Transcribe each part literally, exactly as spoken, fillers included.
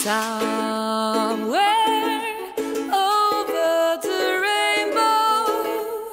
somewhere over the rainbow,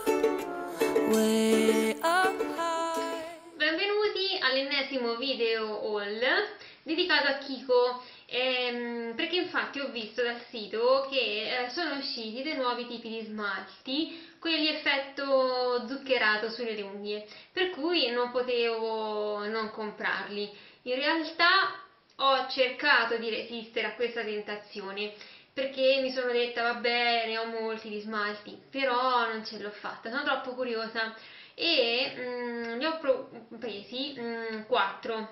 way up high. Benvenuti all'ennesimo video haul dedicato a Kiko, ehm, perché infatti ho visto dal sito che eh, sono usciti dei nuovi tipi di smalti, quelli effetto zuccherato sulle unghie, per cui non potevo non comprarli. In realtà ho cercato di resistere a questa tentazione, perché mi sono detta vabbè, ne ho molti di smalti, però non ce l'ho fatta, sono troppo curiosa e mm, ne ho pro- presi quattro,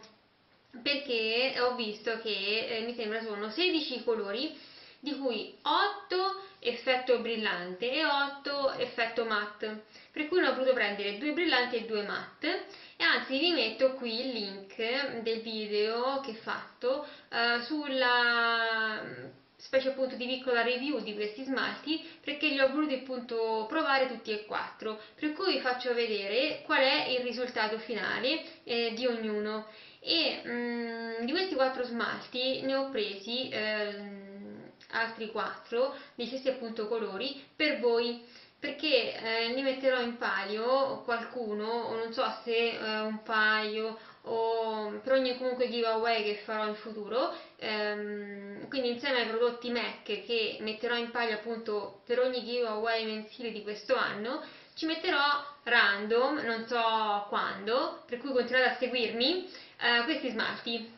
perché ho visto che eh, mi sembra sono sedici colori, di cui otto effetto brillante e otto effetto matte, per cui ne ho voluto prendere due brillanti e due matte. E anzi vi metto qui il link del video che ho fatto eh, sulla specie appunto di piccola review di questi smalti, perché li ho voluti appunto provare tutti e quattro, per cui vi faccio vedere qual è il risultato finale eh, di ognuno. E mm, di questi quattro smalti ne ho presi eh, altri quattro degli stessi appunto colori per voi, perché eh, ne metterò in palio qualcuno, o non so se eh, un paio, o per ogni comunque giveaway che farò in futuro, ehm, quindi insieme ai prodotti M A C che metterò in palio appunto per ogni giveaway mensile di questo anno, ci metterò random, non so quando, per cui continuate a seguirmi, eh, questi smalti.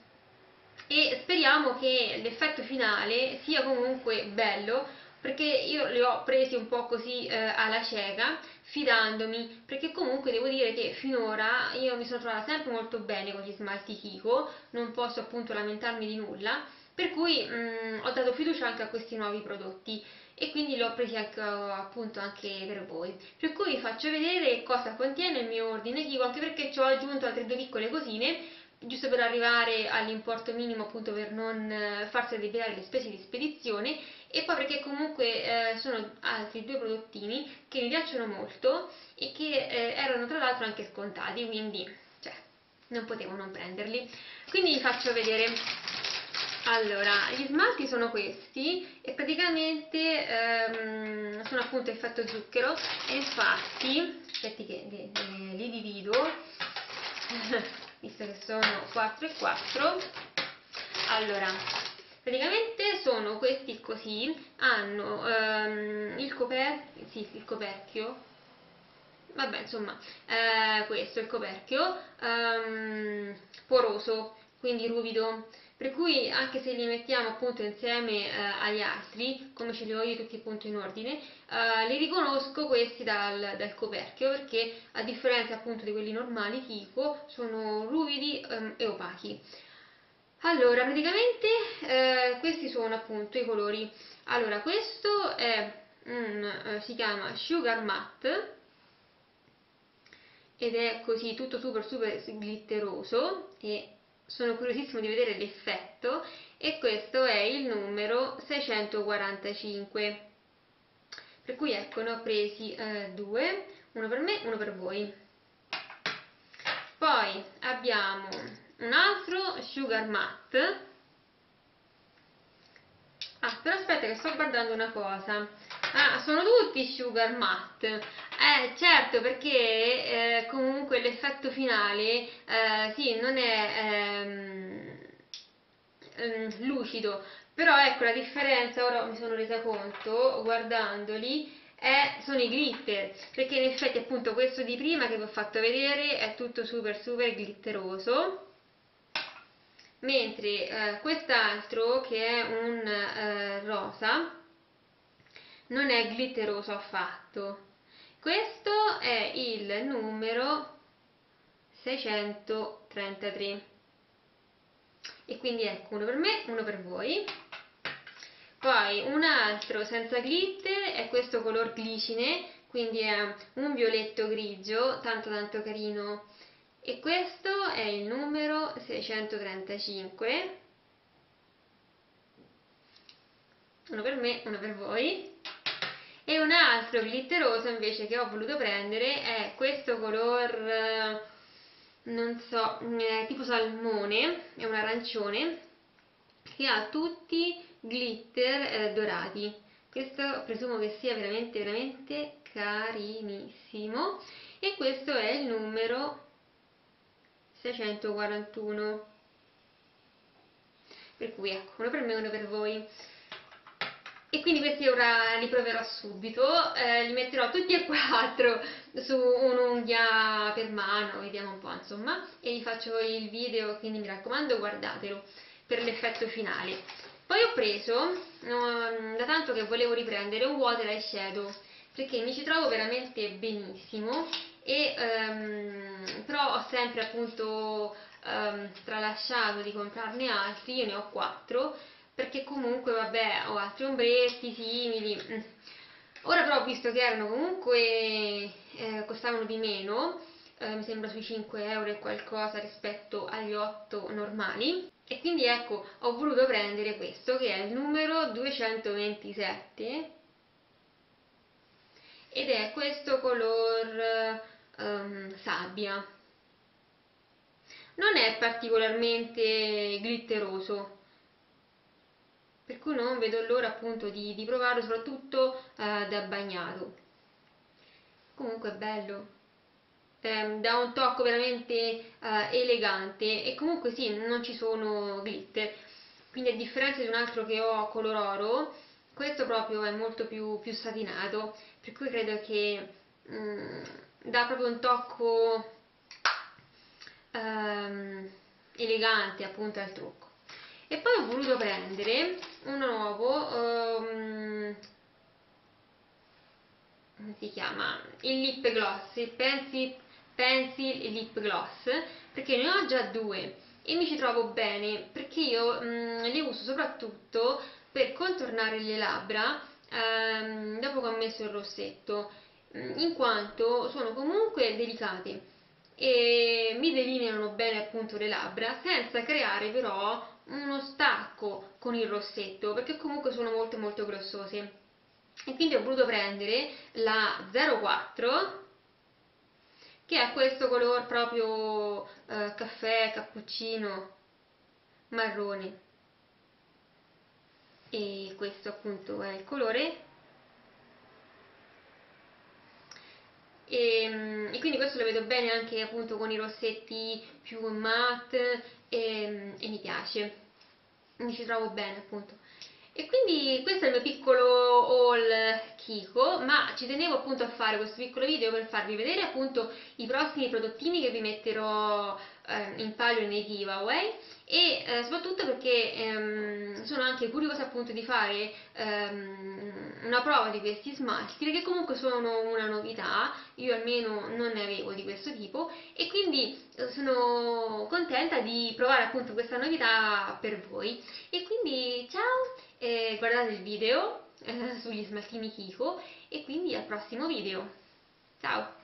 E speriamo che l'effetto finale sia comunque bello, perché io li ho presi un po' così eh, alla cieca, fidandomi, perché comunque devo dire che finora io mi sono trovata sempre molto bene con gli smalti Kiko, non posso appunto lamentarmi di nulla, per cui mh, ho dato fiducia anche a questi nuovi prodotti e quindi li ho presi anche, appunto anche per voi, per cui vi faccio vedere cosa contiene il mio ordine Kiko, anche perché ci ho aggiunto altre due piccole cosine giusto per arrivare all'importo minimo, appunto per non eh, farsi addebitare le spese di spedizione, e poi perché comunque eh, sono altri due prodottini che mi piacciono molto e che eh, erano tra l'altro anche scontati, quindi cioè, non potevo non prenderli. Quindi vi faccio vedere. Allora, gli smalti sono questi e praticamente ehm, sono appunto effetto zucchero, e infatti aspetti che li, li, li divido visto che sono quattro e quattro. Allora, praticamente sono questi così, hanno ehm, il coperchio, sì, il coperchio, vabbè insomma, eh, questo è il coperchio, ehm, poroso, quindi ruvido, per cui anche se li mettiamo appunto insieme eh, agli altri, come ce li ho io tutti appunto in ordine, eh, li riconosco questi dal, dal coperchio, perché a differenza appunto di quelli normali Kiko sono ruvidi ehm, e opachi. Allora, praticamente eh, questi sono appunto i colori. Allora, questo è un, eh, si chiama Sugar Matte ed è così tutto super super glitteroso e sono curiosissimo di vedere l'effetto, e questo è il numero seicentoquarantacinque, per cui ecco, ne ho presi eh, due, uno per me, uno per voi. Poi abbiamo un altro Sugar Matte. Ah, però aspetta che sto guardando una cosa. Ah, sono tutti Sugar Matte. Eh, certo, perché eh, comunque l'effetto finale, eh, sì, non è ehm, ehm, lucido, però ecco la differenza, ora mi sono resa conto, guardandoli, è, sono i glitter, perché in effetti appunto questo di prima che vi ho fatto vedere è tutto super super glitteroso, mentre eh, quest'altro che è un eh, rosa non è glitteroso affatto. Questo è il numero seicentotrentatré, e quindi ecco, uno per me, uno per voi. Poi un altro senza glitter è questo color glicine, quindi è un violetto grigio tanto tanto carino, e questo è il numero seicentotrentacinque, uno per me, uno per voi. E un altro glitteroso invece che ho voluto prendere è questo color, non so, è tipo salmone, è un arancione, che ha tutti glitter eh, dorati. Questo presumo che sia veramente veramente carinissimo, e questo è il numero seicentoquarantuno, per cui ecco, uno per me e uno per voi. E quindi questi ora li proverò subito, eh, li metterò tutti e quattro su un'unghia per mano, vediamo un po' insomma, e vi faccio il video, quindi mi raccomando guardatelo per l'effetto finale. Poi ho preso, um, da tanto che volevo riprendere, un water eyeshadow, perché mi ci trovo veramente benissimo, e um, però ho sempre appunto um, tralasciato di comprarne altri, io ne ho quattro, perché comunque vabbè ho altri ombretti simili. Ora però ho visto che erano comunque eh, costavano di meno, eh, mi sembra sui cinque euro e qualcosa rispetto agli otto normali, e quindi ecco ho voluto prendere questo che è il numero duecentoventisette, ed è questo color um, sabbia. Non è particolarmente glitteroso, per cui non vedo l'ora appunto di, di provarlo, soprattutto eh, da bagnato. Comunque è bello, eh, dà un tocco veramente eh, elegante, e comunque sì, non ci sono glitter, quindi a differenza di un altro che ho color oro, questo proprio è molto più, più satinato, per cui credo che mm, dà proprio un tocco ehm, elegante appunto al trucco. E poi ho voluto prendere uno nuovo, um, come si chiama? Il lip gloss, il pencil, pencil lip gloss, perché ne ho già due e mi ci trovo bene, perché io um, li uso soprattutto per contornare le labbra um, dopo che ho messo il rossetto, in quanto sono comunque delicati e mi delineano bene appunto le labbra, senza creare però uno stacco con il rossetto, perché comunque sono molto molto grossose. E quindi ho voluto prendere la zero quattro, che ha questo colore proprio eh, caffè, cappuccino, marrone, e questo appunto è il colore. E, e quindi questo lo vedo bene anche appunto con i rossetti più matte, e, e mi piace, mi ci trovo bene appunto. E quindi questo è il mio piccolo haul Kiko, ma ci tenevo appunto a fare questo piccolo video per farvi vedere appunto i prossimi prodottini che vi metterò eh, in palio nei giveaway, e eh, soprattutto perché ehm, sono anche curiosa appunto di fare ehm, una prova di questi smalti, perché comunque sono una novità, io almeno non ne avevo di questo tipo, e quindi eh, sono contenta di provare appunto questa novità per voi. E quindi ciao, eh, guardate il video eh, sugli smaltini Kiko, e quindi al prossimo video, ciao!